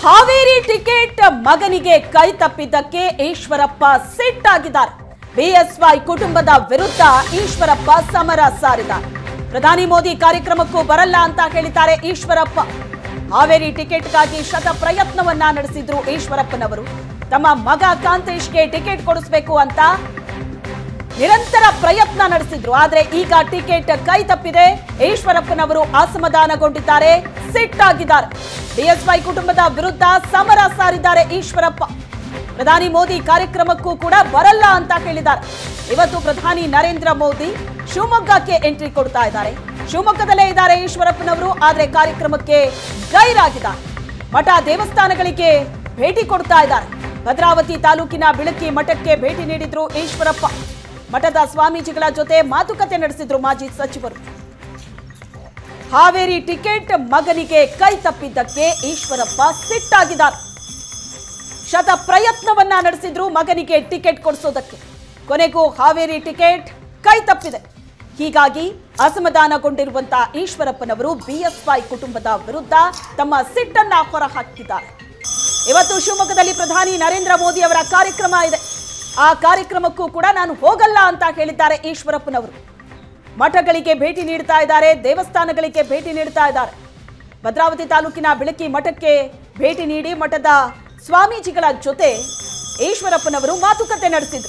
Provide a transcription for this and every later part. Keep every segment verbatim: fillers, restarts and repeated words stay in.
Haveri ticket ಮಗನಿಗೆ ಕೈ ತಪ್ಪಿದ್ದಕ್ಕೆ Eshwarappa ಸಿಟ್ಟಾಗಿದ್ದಾರೆ. BSY ಕುಟುಂಬದ ವಿರುದ್ಧ ಈಶ್ವರಪ್ಪ ಸಮರ ಸಾರಿದ್ದಾರೆ. ಪ್ರಧಾನಿ ಮೋದಿ ಕಾರ್ಯಕ್ರಮಕ್ಕೂ ಬರಲ್ಲ ಅಂತ ಹೇಳಿದ್ದಾರೆ ಈಶ್ವರಪ್ಪ. ಹಾವೇರಿ ಟಿಕೆಟ್ಗಾಗಿ ಶತ ಪ್ರಯತ್ನವನ್ನ ನಡೆಸಿದ್ರು ಈಶ್ವರಪ್ಪನವರು. ತಮ್ಮ ಮಗ ಕಾಂತೇಶ್ಗೆ ಟಿಕೆಟ್ ಕೊಡಿಸಬೇಕು ಅಂತ ನಿರಂತರ ಪ್ರಯತ್ನ ನಡೆಸಿದ್ರು. ಆದ್ರೆ ಈಗ ಟಿಕೆಟ್ ಕೈ ತಪ್ಪಿದೆ. ಈಶ್ವರಪ್ಪನವರು ಅಸಮಾಧಾನಗೊಂಡಿದ್ದಾರೆ, ಸಿಟ್ಟಾಗಿದ್ದಾರೆ. ಬಿಎಸ್ವೈ ಕುಟುಂಬದ ವಿರುದ್ಧ ಸಮರ ಸಾರಿದ್ದಾರೆ ಈಶ್ವರಪ್ಪ. ಪ್ರಧಾನಿ ಮೋದಿ ಕಾರ್ಯಕ್ರಮಕ್ಕೂ ಕೂಡ ಬರಲ್ಲ ಅಂತ ಹೇಳಿದ್ದಾರೆ. ಇವತ್ತು ಪ್ರಧಾನಿ ನರೇಂದ್ರ ಮೋದಿ ಶಿವಮೊಗ್ಗಕ್ಕೆ ಎಂಟ್ರಿ ಕೊಡ್ತಾ ಇದ್ದಾರೆ. ಶಿವಮೊಗ್ಗದಲ್ಲೇ ಇದ್ದಾರೆ ಈಶ್ವರಪ್ಪನವರು. ಆದ್ರೆ ಕಾರ್ಯಕ್ರಮಕ್ಕೆ ಗೈರಾಗಿದ್ದಾರೆ. ಮಠ ದೇವಸ್ಥಾನಗಳಿಗೆ ಭೇಟಿ ಕೊಡ್ತಾ ಇದ್ದಾರೆ. ಭದ್ರಾವತಿ ತಾಲೂಕಿನ ಬಿಳಕಿ ಮಠಕ್ಕೆ ಭೇಟಿ ನೀಡಿದ್ರು ಈಶ್ವರಪ್ಪ. ಮಠದ ಸ್ವಾಮೀಜಿಗಳ ಜೊತೆ ಮಾತುಕತೆ ನಡೆಸಿದ್ರು ಮಾಜಿ ಸಚಿವರು. ಹಾವೇರಿ ಟಿಕೆಟ್ ಮಗನಿಗೆ ಕೈ ತಪ್ಪಿದ್ದಕ್ಕೆ ಈಶ್ವರಪ್ಪ ಸಿಟ್ಟಾಗಿದ್ದಾರೆ. ಶತ ಪ್ರಯತ್ನವನ್ನ ನಡೆಸಿದ್ರು ಮಗನಿಗೆ ಟಿಕೆಟ್ ಕೊಡಿಸೋದಕ್ಕೆ. ಕೊನೆಗೂ ಹಾವೇರಿ ಟಿಕೆಟ್ ಕೈ ತಪ್ಪಿದೆ. ಹೀಗಾಗಿ ಅಸಮಾಧಾನಗೊಂಡಿರುವಂತಹ ಈಶ್ವರಪ್ಪನವರು ಬಿಎಸ್ವೈ ಕುಟುಂಬದ ವಿರುದ್ಧ ತಮ್ಮ ಸಿಟ್ಟನ್ನ ಹೊರಹಾಕಿದ್ದಾರೆ. ಇವತ್ತು ಶಿವಮೊಗ್ಗದಲ್ಲಿ ಪ್ರಧಾನಿ ನರೇಂದ್ರ ಮೋದಿ ಅವರ ಕಾರ್ಯಕ್ರಮ ಇದೆ. ಆ ಕಾರ್ಯಕ್ರಮಕ್ಕೂ ಕೂಡ ನಾನು ಹೋಗಲ್ಲ ಅಂತ ಹೇಳಿದ್ದಾರೆ ಈಶ್ವರಪ್ಪನವರು. ಮಠಗಳಿಗೆ ಭೇಟಿ ನೀಡ್ತಾ ಇದ್ದಾರೆ, ದೇವಸ್ಥಾನಗಳಿಗೆ ಭೇಟಿ ನೀಡ್ತಾ ಇದ್ದಾರೆ. ಭದ್ರಾವತಿ ತಾಲೂಕಿನ ಬಿಳಕಿ ಮಠಕ್ಕೆ ಭೇಟಿ ನೀಡಿ ಮಠದ ಸ್ವಾಮೀಜಿಗಳ ಜೊತೆ ಈಶ್ವರಪ್ಪನವರು ಮಾತುಕತೆ ನಡೆಸಿದರು.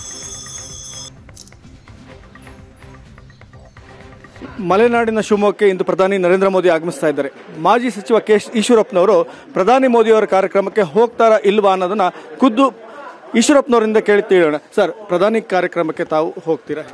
ಮಲೆನಾಡಿನ ಶಿವಮೊಗ್ಗಕ್ಕೆ ಇಂದು ಪ್ರಧಾನಿ ನರೇಂದ್ರ ಮೋದಿ ಆಗಮಿಸ್ತಾ ಇದ್ದಾರೆ. ಮಾಜಿ ಸಚಿವ ಕೆ ಈಶ್ವರಪ್ಪನವರು ಪ್ರಧಾನಿ ಮೋದಿಯವರ ಕಾರ್ಯಕ್ರಮಕ್ಕೆ ಹೋಗ್ತಾರಾ ಇಲ್ವಾ ಅನ್ನೋದನ್ನ ಖುದ್ದು ಈಶ್ವರಪ್ಪನವರಿಂದ ಕೇಳಿ ತಿಳಿಯೋಣ. ಸರ್, ಪ್ರಧಾನಿ ಕಾರ್ಯಕ್ರಮಕ್ಕೆ ತಾವು ಹೋಗ್ತೀರಾ?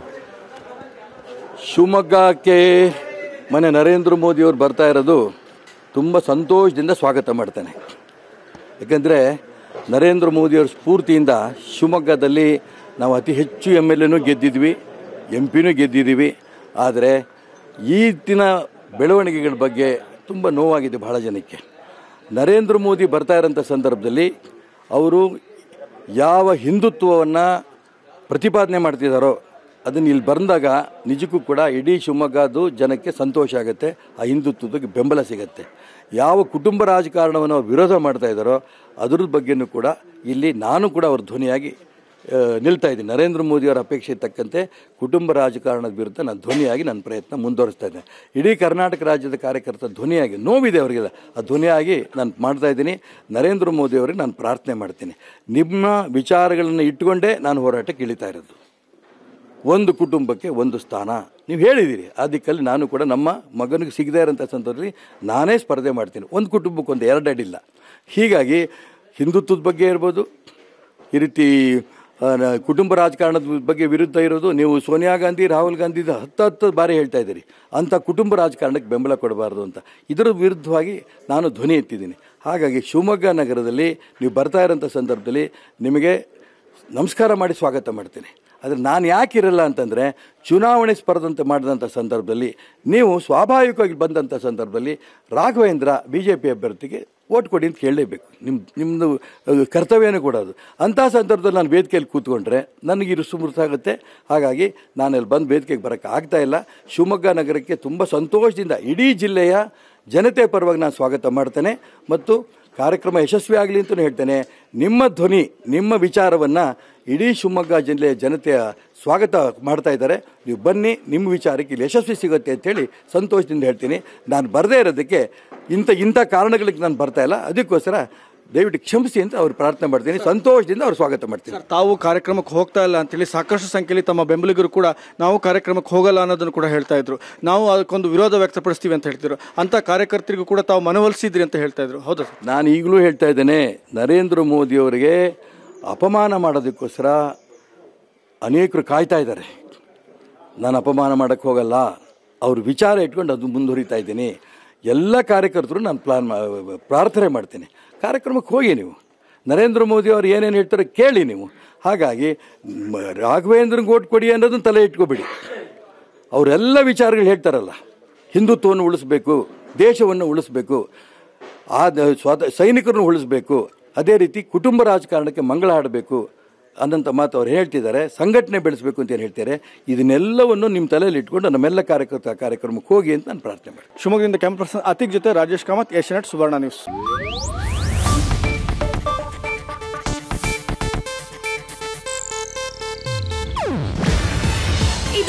ಶಿವಮೊಗ್ಗಕ್ಕೆ ಮನೆ ನರೇಂದ್ರ ಮೋದಿಯವರು ಬರ್ತಾ ಇರೋದು ತುಂಬ ಸಂತೋಷದಿಂದ ಸ್ವಾಗತ ಮಾಡ್ತೇನೆ. ಯಾಕೆಂದರೆ ನರೇಂದ್ರ ಮೋದಿಯವರ ಸ್ಫೂರ್ತಿಯಿಂದ ಶಿವಮೊಗ್ಗದಲ್ಲಿ ನಾವು ಅತಿ ಹೆಚ್ಚು ಎಮ್ ಎಲ್ ಎನೂ ಗೆದ್ದಿದ್ವಿ, ಎಂ ಪಿನೂ ಗೆದ್ದಿದ್ದೀವಿ. ಆದರೆ ಈ ದಿನ ಬೆಳವಣಿಗೆಗಳ ಬಗ್ಗೆ ತುಂಬ ನೋವಾಗಿದೆ ಬಹಳ ಜನಕ್ಕೆ. ನರೇಂದ್ರ ಮೋದಿ ಬರ್ತಾ ಇರೋಂಥ ಸಂದರ್ಭದಲ್ಲಿ ಅವರು ಯಾವ ಹಿಂದುತ್ವವನ್ನು ಪ್ರತಿಪಾದನೆ ಮಾಡ್ತಿದ್ದಾರೋ ಅದನ್ನು ಇಲ್ಲಿ ಬಂದಾಗ ನಿಜಕ್ಕೂ ಕೂಡ ಇಡೀ ಶಿವಮೊಗ್ಗದು ಜನಕ್ಕೆ ಸಂತೋಷ ಆಗುತ್ತೆ, ಆ ಹಿಂದುತ್ವಕ್ಕೆ ಬೆಂಬಲ ಸಿಗುತ್ತೆ. ಯಾವ ಕುಟುಂಬ ರಾಜಕಾರಣವನ್ನು ಅವ್ರು ವಿರೋಧ ಮಾಡ್ತಾ ಇದ್ದಾರೋ ಅದ್ರ ಬಗ್ಗೆಯೂ ಕೂಡ ಇಲ್ಲಿ ನಾನು ಕೂಡ ಅವ್ರ ಧ್ವನಿಯಾಗಿ ನಿಲ್ತಾ ಇದ್ದೀನಿ. ನರೇಂದ್ರ ಮೋದಿಯವರ ಅಪೇಕ್ಷೆ ತಕ್ಕಂತೆ ಕುಟುಂಬ ರಾಜಕಾರಣದ ವಿರುದ್ಧ ನಾನು ಧ್ವನಿಯಾಗಿ ನನ್ನ ಪ್ರಯತ್ನ ಮುಂದುವರಿಸ್ತಾ ಇದ್ದೇನೆ. ಇಡೀ ಕರ್ನಾಟಕ ರಾಜ್ಯದ ಕಾರ್ಯಕರ್ತ ಧ್ವನಿಯಾಗಿ, ನೋವಿದೆ ಅವರಿಗೆಲ್ಲ, ಆ ಧ್ವನಿಯಾಗಿ ನಾನು ಮಾಡ್ತಾ ಇದ್ದೀನಿ. ನರೇಂದ್ರ ಮೋದಿಯವರಿಗೆ ನಾನು ಪ್ರಾರ್ಥನೆ ಮಾಡ್ತೀನಿ, ನಿಮ್ಮ ವಿಚಾರಗಳನ್ನು ಇಟ್ಟುಕೊಂಡೇ ನಾನು ಹೋರಾಟಕ್ಕೆ ಇಳಿತಾ ಇರೋದು. ಒಂದು ಕುಟುಂಬಕ್ಕೆ ಒಂದು ಸ್ಥಾನ ನೀವು ಹೇಳಿದ್ದೀರಿ, ಆ ದಿಕ್ಕಲ್ಲಿ ನಾನು ಕೂಡ ನಮ್ಮ ಮಗನಿಗೆ ಸಿಗದೇ ಇರೋಂಥ ಸಂದರ್ಭದಲ್ಲಿ ನಾನೇ ಸ್ಪರ್ಧೆ ಮಾಡ್ತೀನಿ. ಒಂದು ಕುಟುಂಬಕ್ಕೆ ಒಂದು ಎರಡು ಅಡಿಲ್ಲ. ಹೀಗಾಗಿ ಹಿಂದುತ್ವದ ಬಗ್ಗೆ ಇರ್ಬೋದು, ಈ ರೀತಿ ಕುಟುಂಬ ರಾಜಕಾರಣದ ಬಗ್ಗೆ ವಿರುದ್ಧ ಇರೋದು, ನೀವು ಸೋನಿಯಾ ಗಾಂಧಿ ರಾಹುಲ್ ಗಾಂಧಿ ಹತ್ತು ಹತ್ತು ಬಾರಿ ಹೇಳ್ತಾ ಇದ್ದೀರಿ, ಅಂಥ ಕುಟುಂಬ ರಾಜಕಾರಣಕ್ಕೆ ಬೆಂಬಲ ಕೊಡಬಾರ್ದು ಅಂತ. ಇದರ ವಿರುದ್ಧವಾಗಿ ನಾನು ಧ್ವನಿ ಎತ್ತಿದ್ದೀನಿ. ಹಾಗಾಗಿ ಶಿವಮೊಗ್ಗ ನಗರದಲ್ಲಿ ನೀವು ಬರ್ತಾ ಇರೋಂಥ ಸಂದರ್ಭದಲ್ಲಿ ನಿಮಗೆ ನಮಸ್ಕಾರ ಮಾಡಿ ಸ್ವಾಗತ ಮಾಡ್ತೀನಿ. ಆದರೆ ನಾನು ಯಾಕೆ ಇರಲ್ಲ ಅಂತಂದರೆ, ಚುನಾವಣೆ ಸ್ಪರ್ಧಂತೆ ಮಾಡಿದಂಥ ಸಂದರ್ಭದಲ್ಲಿ ನೀವು ಸ್ವಾಭಾವಿಕವಾಗಿ ಬಂದಂಥ ಸಂದರ್ಭದಲ್ಲಿ ರಾಘವೇಂದ್ರ ಬಿ ಜೆ ಪಿ ಅಭ್ಯರ್ಥಿಗೆ ಓಟ್ ಕೊಡಿ ಅಂತ ಕೇಳಲೇಬೇಕು. ನಿಮ್ಮ ನಿಮ್ಮದು ಕರ್ತವ್ಯನೂ ಕೂಡ ಅದು. ಅಂಥ ಸಂದರ್ಭದಲ್ಲಿ ನಾನು ವೇದಿಕೆಯಲ್ಲಿ ಕೂತ್ಕೊಂಡ್ರೆ ನನಗೆ ಇರು ಸುಮೃತಾಗುತ್ತೆ. ಹಾಗಾಗಿ ನಾನಲ್ಲಿ ಬಂದು ವೇದಿಕೆಗೆ ಬರೋಕ್ಕೆ ಆಗ್ತಾ ಇಲ್ಲ. ಶಿವಮೊಗ್ಗ ನಗರಕ್ಕೆ ತುಂಬ ಸಂತೋಷದಿಂದ ಇಡೀ ಜಿಲ್ಲೆಯ ಜನತೆ ಪರವಾಗಿ ನಾನು ಸ್ವಾಗತ ಮಾಡ್ತೇನೆ ಮತ್ತು ಕಾರ್ಯಕ್ರಮ ಯಶಸ್ವಿ ಆಗಲಿ ಅಂತಲೂ ಹೇಳ್ತೇನೆ. ನಿಮ್ಮ ಧ್ವನಿ, ನಿಮ್ಮ ವಿಚಾರವನ್ನು ಇಡೀ ಶಿವಮೊಗ್ಗ ಜಿಲ್ಲೆಯ ಜನತೆಯ ಸ್ವಾಗತ ಮಾಡ್ತಾ ಇದ್ದಾರೆ. ನೀವು ಬನ್ನಿ, ನಿಮ್ಮ ವಿಚಾರಕ್ಕೆ ಇಲ್ಲಿ ಯಶಸ್ವಿ ಸಿಗುತ್ತೆ ಅಂತೇಳಿ ಸಂತೋಷದಿಂದ ಹೇಳ್ತೀನಿ. ನಾನು ಬರದೇ ಇರೋದಕ್ಕೆ ಇಂಥ ಇಂಥ ಕಾರಣಗಳಿಗೆ ನಾನು ಬರ್ತಾ ಇಲ್ಲ. ಅದಕ್ಕೋಸ್ಕರ ದಯವಿಟ್ಟು ಕ್ಷಮಿಸಿ ಅಂತ ಅವ್ರು ಪ್ರಾರ್ಥನೆ ಮಾಡ್ತೀನಿ. ಸಂತೋಷದಿಂದ ಅವ್ರು ಸ್ವಾಗತ ಮಾಡ್ತೀನಿ. ತಾವು ಕಾರ್ಯಕ್ರಮಕ್ಕೆ ಹೋಗ್ತಾ ಇಲ್ಲ ಅಂತೇಳಿ ಸಾಕಷ್ಟು ಸಂಖ್ಯೆಯಲ್ಲಿ ತಮ್ಮ ಬೆಂಬಲಿಗರು ಕೂಡ ನಾವು ಕಾರ್ಯಕ್ರಮಕ್ಕೆ ಹೋಗಲ್ಲ ಅನ್ನೋದನ್ನು ಕೂಡ ಹೇಳ್ತಾ ಇದ್ರು. ನಾವು ಅದಕ್ಕೊಂದು ವಿರೋಧ ವ್ಯಕ್ತಪಡಿಸ್ತೀವಿ ಅಂತ ಹೇಳ್ತಿದ್ರು. ಅಂಥ ಕಾರ್ಯಕರ್ತರಿಗೂ ಕೂಡ ತಾವು ಮನವೊಲಿಸಿದ್ರಿ ಅಂತ ಹೇಳ್ತಾ ಇದ್ರು. ಹೌದಾ? ನಾನು ಈಗಲೂ ಹೇಳ್ತಾ ಇದ್ದೇನೆ, ನರೇಂದ್ರ ಮೋದಿಯವರಿಗೆ ಅಪಮಾನ ಮಾಡೋದಕ್ಕೋಸ್ಕರ ಅನೇಕರು ಕಾಯ್ತಾ ಇದ್ದಾರೆ. ನಾನು ಅಪಮಾನ ಮಾಡೋಕ್ಕೆ ಹೋಗಲ್ಲ, ಅವ್ರ ವಿಚಾರ ಇಟ್ಕೊಂಡು ಅದು ಮುಂದುವರಿತಾ ಇದ್ದೀನಿ. ಎಲ್ಲ ಕಾರ್ಯಕರ್ತರು ನಾನು ಪ್ಲಾನ್ ಪ್ರಾರ್ಥನೆ ಮಾಡ್ತೀನಿ, ಕಾರ್ಯಕ್ರಮಕ್ಕೆ ಹೋಗಿ ನೀವು ನರೇಂದ್ರ ಮೋದಿ ಅವರು ಏನೇನು ಹೇಳ್ತಾರೆ ಕೇಳಿ ನೀವು. ಹಾಗಾಗಿ ರಾಘವೇಂದ್ರನಿಗೆ ಓಟ್ ಕೊಡಿ ಅನ್ನೋದನ್ನು ತಲೆ ಇಟ್ಕೊಬೇಡಿ. ಅವರೆಲ್ಲ ವಿಚಾರಗಳು ಹೇಳ್ತಾರಲ್ಲ, ಹಿಂದುತ್ವವನ್ನು ಉಳಿಸ್ಬೇಕು, ದೇಶವನ್ನು ಉಳಿಸ್ಬೇಕು, ಆ ಸ್ವಾತ ಸೈನಿಕರನ್ನು ಉಳಿಸ್ಬೇಕು, ಅದೇ ರೀತಿ ಕುಟುಂಬ ರಾಜಕಾರಣಕ್ಕೆ ಮಂಗಳ ಹಾಡಬೇಕು ಅನ್ನೋಂಥ ಮಾತು ಅವ್ರು ಹೇಳ್ತಿದ್ದಾರೆ. ಸಂಘಟನೆ ಬೆಳೆಸಬೇಕು ಅಂತ ಏನು ಹೇಳ್ತಾರೆ. ಇದನ್ನೆಲ್ಲವನ್ನು ನಿಮ್ಮ ತಲೆಯಲ್ಲಿ ಇಟ್ಕೊಂಡು ನಮ್ಮೆಲ್ಲ ಕಾರ್ಯಕರ್ತ ಕಾರ್ಯಕ್ರಮಕ್ಕೆ ಹೋಗಿ ಅಂತ ನಾನು ಪ್ರಾರ್ಥನೆ ಮಾಡಿ. ಶಿವಮೊಗ್ಗದಿಂದ ಕ್ಯಾಮರಾ ಪರ್ಸನ್ ಅತಿಕ್ ಜೊತೆ ರಾಜೇಶ್ ಕಾಮತ್, ಏಷ್ಯಾನೆಟ್ ಸುವರ್ಣ ನ್ಯೂಸ್.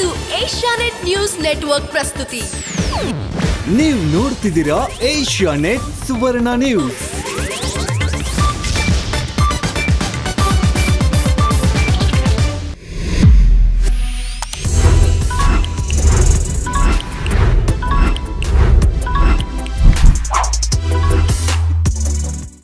ಇದು ಏಷ್ಯಾನೆಟ್ ನ್ಯೂಸ್ ನೆಟ್ವರ್ಕ್ ಪ್ರಸ್ತುತಿ. ನೀವು ನೋಡ್ತಿದ್ದೀರಾ ಏಷ್ಯಾನೆಟ್ ಸುವರ್ಣ ನ್ಯೂಸ್.